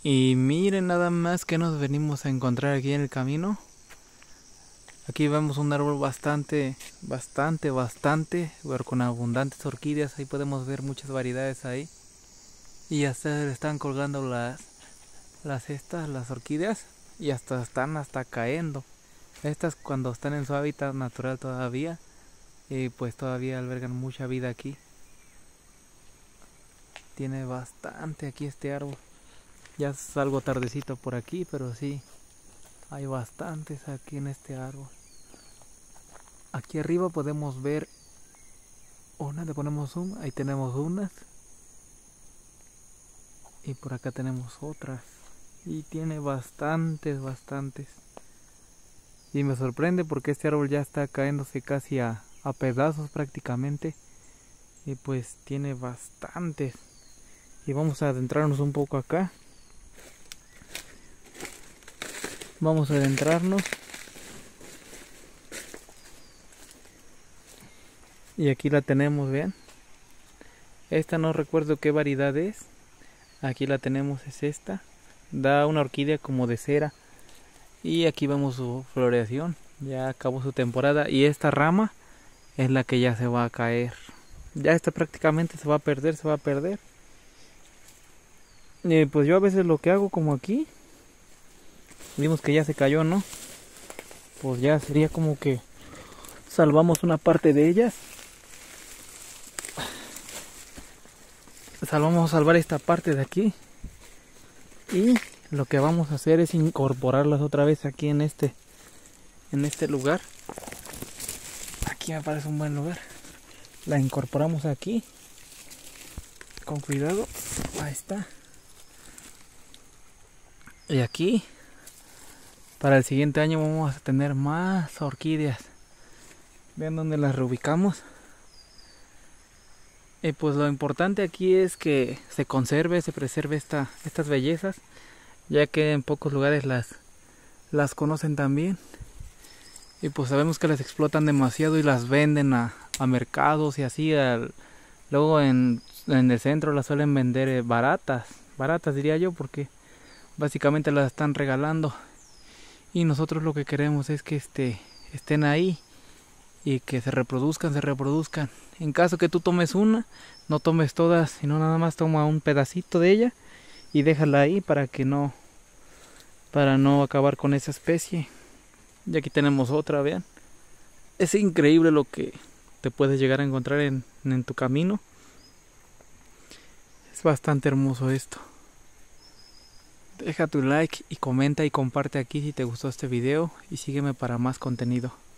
Y miren nada más que nos venimos a encontrar aquí en el camino. Aquí vemos un árbol bastante, pero con abundantes orquídeas. Ahí podemos ver muchas variedades ahí. Y hasta le están colgando las orquídeas. Y están cayendo. Estas cuando están en su hábitat natural todavía. Pues todavía albergan mucha vida aquí. Tiene bastante aquí este árbol. Ya es algo tardecito por aquí, pero sí, hay bastantes aquí en este árbol. Aquí arriba podemos ver una, le ponemos zoom, ahí tenemos unas. Y por acá tenemos otras. Y tiene bastantes. Y me sorprende porque este árbol ya está cayéndose casi a pedazos prácticamente. Y pues tiene bastantes. Y vamos a adentrarnos un poco acá. Vamos a adentrarnos. Y aquí la tenemos, vean. Esta no recuerdo qué variedad es. Aquí la tenemos, es esta. Da una orquídea como de cera. Y aquí vemos su floración. Ya acabó su temporada. Y esta rama es la que ya se va a caer. Ya esta prácticamente se va a perder, pues yo a veces lo que hago como aquí. Vimos que ya se cayó, ¿no? Pues ya sería como que salvamos una parte de ellas. Vamos a salvar esta parte de aquí. Y lo que vamos a hacer es incorporarlas otra vez aquí en este lugar. Aquí me parece un buen lugar. La incorporamos aquí. Con cuidado. Ahí está. Y aquí, para el siguiente año vamos a tener más orquídeas. Vean dónde las reubicamos. Y pues lo importante aquí es que se conserve, se preserve estas bellezas, ya que en pocos lugares las conocen también. Y pues sabemos que las explotan demasiado y las venden a mercados y así. Luego en el centro las suelen vender baratas diría yo, porque básicamente las están regalando. Y nosotros lo que queremos es que estén ahí y que se reproduzcan. En caso que tú tomes una, no tomes todas, sino nada más toma un pedacito de ella y déjala ahí para no acabar con esa especie. Y aquí tenemos otra, vean. Es increíble lo que te puedes llegar a encontrar en tu camino. Es bastante hermoso esto. Deja tu like y comenta y comparte aquí si te gustó este video y sígueme para más contenido.